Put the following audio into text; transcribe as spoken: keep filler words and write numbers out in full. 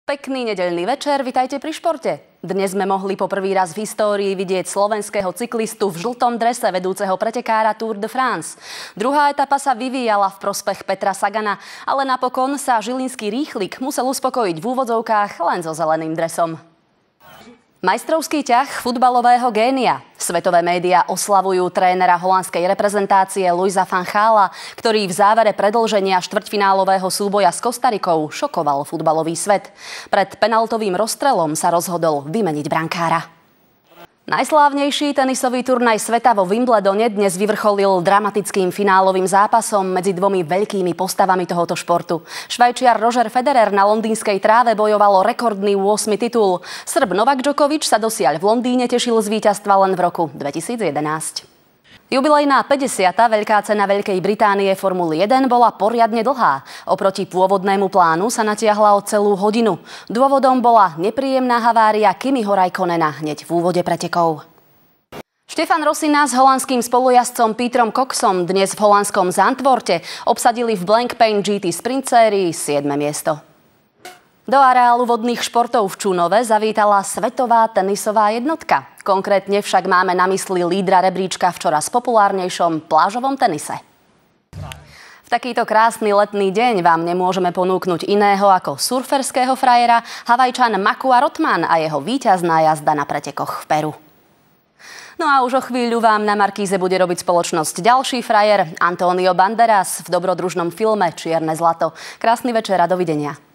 Pekný nedeľný večer, vitajte pri športe. Dnes sme mohli po prvý raz v histórii vidieť slovenského cyklistu v žltom drese vedúceho pretekára Tour de France. Druhá etapa sa vyvíjala v prospech Petra Sagana, ale napokon sa žilinský rýchlik musel uspokojiť v úvodzovkách len so zeleným dresom. Majstrovský ťah futbalového génia. Svetové médiá oslavujú trénera holandskej reprezentácie Louisa van Gaala, ktorý v závere predĺženia štvrťfinálového súboja s Kostarikou šokoval futbalový svet. Pred penaltovým rozstrelom sa rozhodol vymeniť brankára. Najslávnejší tenisový turnaj sveta vo Wimbledone dnes vyvrcholil dramatickým finálovým zápasom medzi dvomi veľkými postavami tohoto športu. Švajčiar Roger Federer na londýnskej tráve bojoval o rekordný ôsmy titul. Srb Novak Djokovic sa dosiaľ v Londýne tešil z víťazstva len v roku dvetisíc jedenásť. Jubilejná päťdesiata veľká cena Veľkej Británie Formuly jeden bola poriadne dlhá. Oproti pôvodnému plánu sa natiahla o celú hodinu. Dôvodom bola nepríjemná havária Kimiho Räikkönena hneď v úvode pretekov. Stefan Rosina s holandským spolujazdcom Petrom Coxom dnes v holandskom Zandvoorte obsadili v Blancpain gé té Sprint sérii siedme miesto. Do areálu vodných športov v Čunove zavítala svetová tenisová jednotka. Konkrétne však máme na mysli lídra rebríčka v čoraz populárnejšom plážovom tenise. V takýto krásny letný deň vám nemôžeme ponúknuť iného ako surferského frajera Havajčan Makua Rothman a jeho víťazná jazda na pretekoch v Peru. No a už o chvíľu vám na Markíze bude robiť spoločnosť ďalší frajer Antonio Banderas v dobrodružnom filme Čierne zlato. Krásny večer a dovidenia.